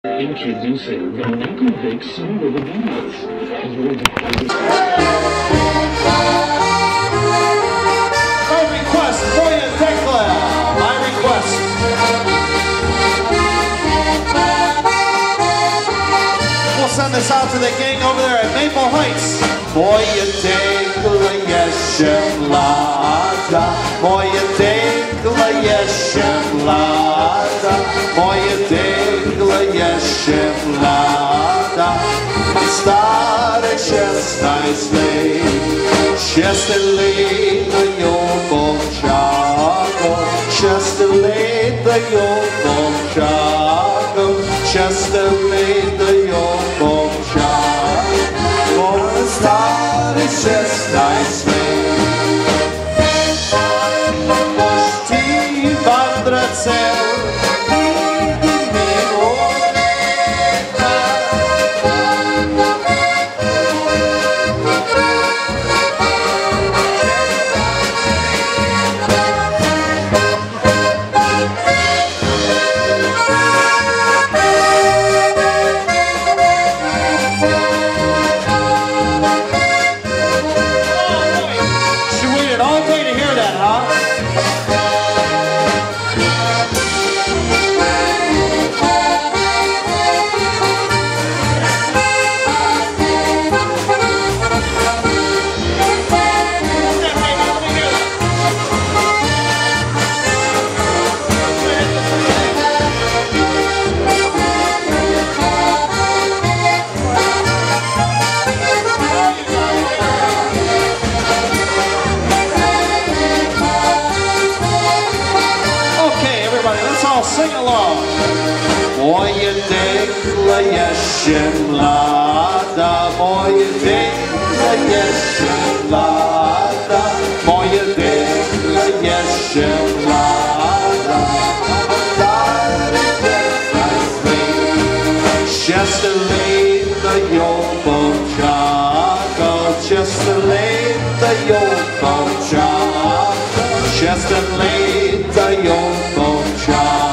Introducing the Makovic Song of the Bells. My request, Boya Tekla. My request. We'll send this out to the gang over there at Maple Heights. Boya Tekla Yeshem Lada. Boya Tekla Yeshem Lada. Boya Tekla Yeshem Lada. Stare šestnaestli, šestelitno Čako, šestelitno Čako, šestelitno Čako, stare šestnaestli. Ti vandracel, sing along. Moje tekla Yeshem Lada, moje tekla Yeshem Lada, moje tekla Yeshem Lada. Just a late Yom Chako, just a late Yom Chako, just a late Yom Chako.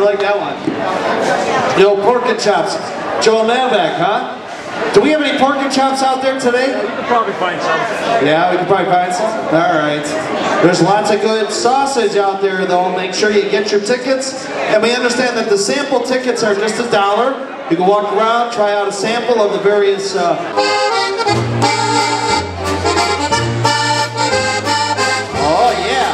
like that one? The old pork and chops. Joel Navak, huh? Do we have any pork and chops out there today? We could probably find some. Yeah, we could probably find some. All right. There's lots of good sausage out there, though. Make sure you get your tickets. And we understand that the sample tickets are just $1. You can walk around, try out a sample of the various... Oh, yeah.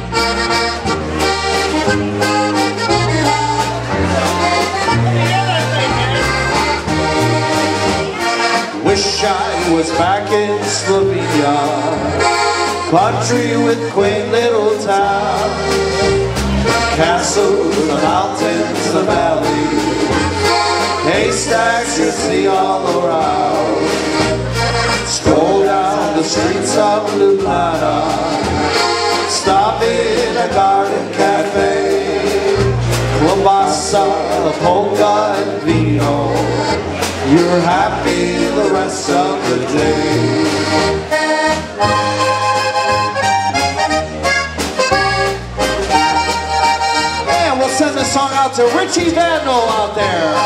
Wish I was back in Slovenia, country with quaint little town, castles, the mountains, the valley, haystacks you see all around. Stroll down the streets of Ljubljana, stop in a garden cafe, klobasa, polka and vino. You're happy the rest of the day. And we'll send this song out to Richie Vandal out there.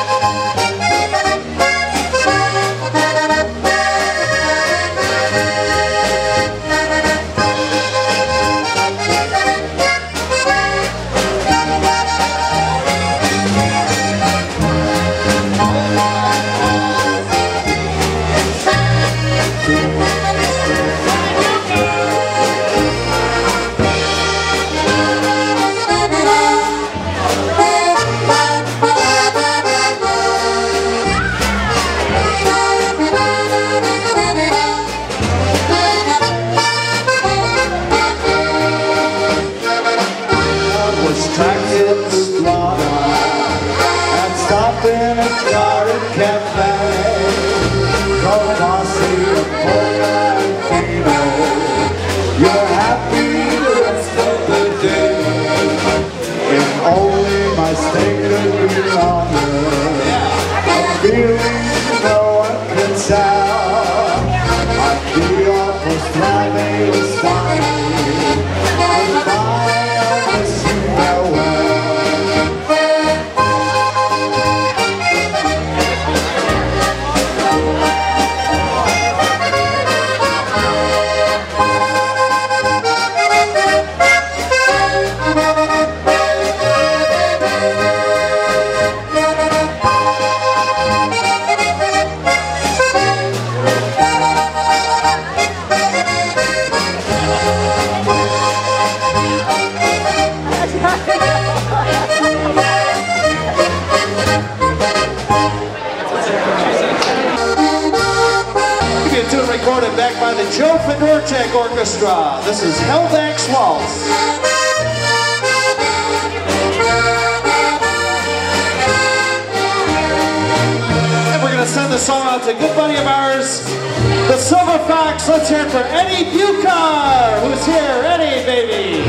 In a garden cafe, come on, see a polka and vino. You're happy the rest of the day. If only my stay could be longer, a feeling no one can tell. I'd be almost driving this morning. Goodbye, I'll miss you farewell. Recorded back by the Joe Fedorchak Orchestra. This is Hellback's Waltz. And we're going to send the song out to a good buddy of ours, the Silver Fox. Let's hear it for Eddie Bucar, who's here. Eddie, baby.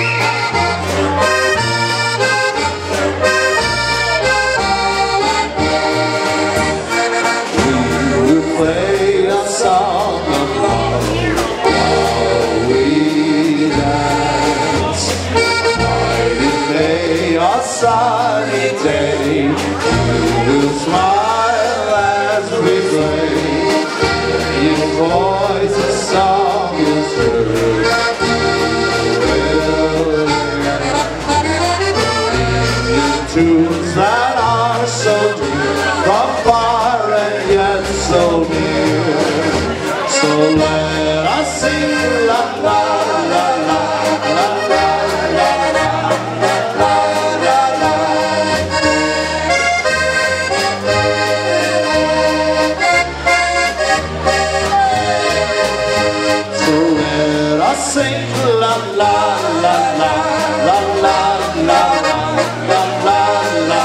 Play a song of love while we dance. Bright day, a sunny day, you will smile as we play. In your voice a song is heard. In tunes that are so dear, from far and yet so near. So let us sing la la la la la la la la la la la. So let us sing la la la la la la la la la la la.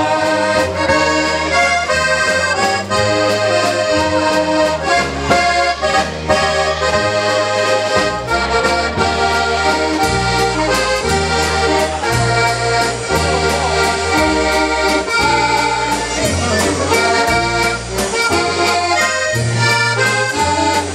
Thank you.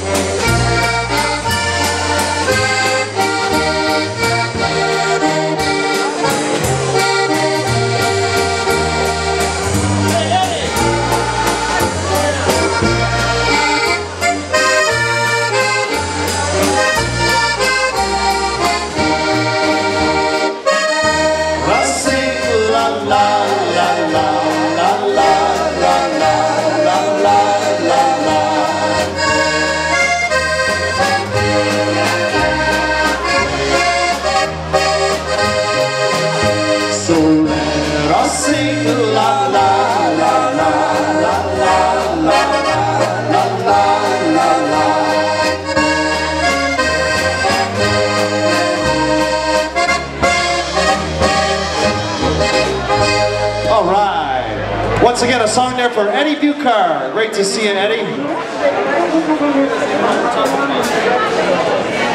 Once again, a song there for Eddie Bucar. Great to see you, Eddie.